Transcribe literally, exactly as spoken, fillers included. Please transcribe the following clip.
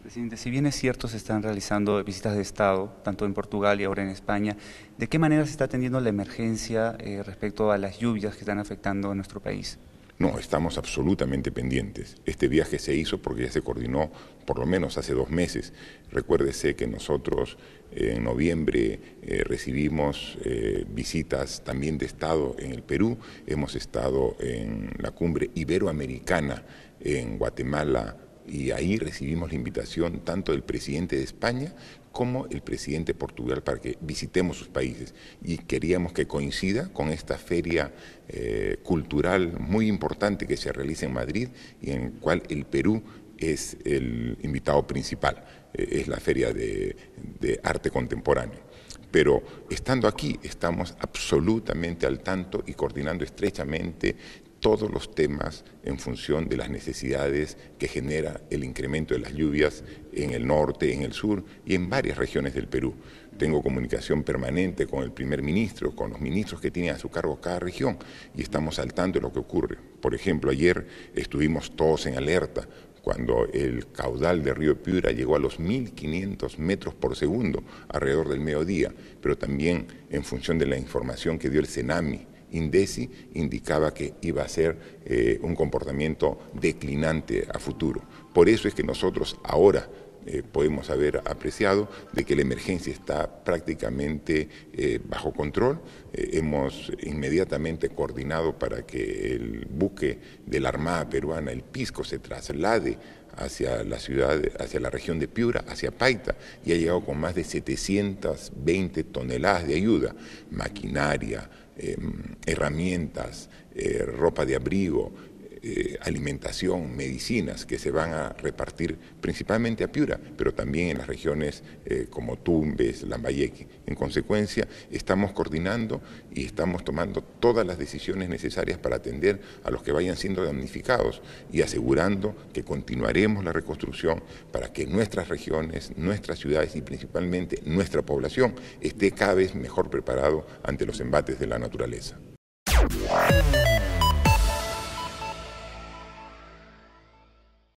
Presidente, si bien es cierto se están realizando visitas de Estado, tanto en Portugal y ahora en España, ¿de qué manera se está atendiendo la emergencia eh, respecto a las lluvias que están afectando a nuestro país? No, estamos absolutamente pendientes. Este viaje se hizo porque ya se coordinó por lo menos hace dos meses. Recuérdese que nosotros eh, en noviembre eh, recibimos eh, visitas también de Estado en el Perú, hemos estado en la cumbre iberoamericana en Guatemala, y ahí recibimos la invitación tanto del presidente de España como el presidente de Portugal para que visitemos sus países. Y queríamos que coincida con esta feria eh, cultural muy importante que se realiza en Madrid y en la cual el Perú es el invitado principal. Eh, es la Feria de, de Arte Contemporáneo. Pero estando aquí estamos absolutamente al tanto y coordinando estrechamente todos los temas en función de las necesidades que genera el incremento de las lluvias en el norte, en el sur y en varias regiones del Perú. Tengo comunicación permanente con el primer ministro, con los ministros que tienen a su cargo cada región y estamos al tanto de lo que ocurre. Por ejemplo, ayer estuvimos todos en alerta cuando el caudal del río Piura llegó a los mil quinientos metros por segundo alrededor del mediodía, pero también en función de la información que dio el CENAMI, INDECI indicaba que iba a ser eh, un comportamiento declinante a futuro. Por eso es que nosotros ahora eh, podemos haber apreciado de que la emergencia está prácticamente eh, bajo control. Eh, hemos inmediatamente coordinado para que el buque de la Armada Peruana, el Pisco, se traslade hacia la ciudad, hacia la región de Piura, hacia Paita, y ha llegado con más de setecientas veinte toneladas de ayuda, maquinaria, eh, herramientas, eh, ropa de abrigo, eh, alimentación, medicinas que se van a repartir principalmente a Piura, pero también en las regiones eh, como Tumbes, Lambayeque. En consecuencia, estamos coordinando y estamos tomando todas las decisiones necesarias para atender a los que vayan siendo damnificados y asegurando que continuaremos la reconstrucción para que nuestras regiones, nuestras ciudades y principalmente nuestra población esté cada vez mejor preparado ante los embates de la naturaleza.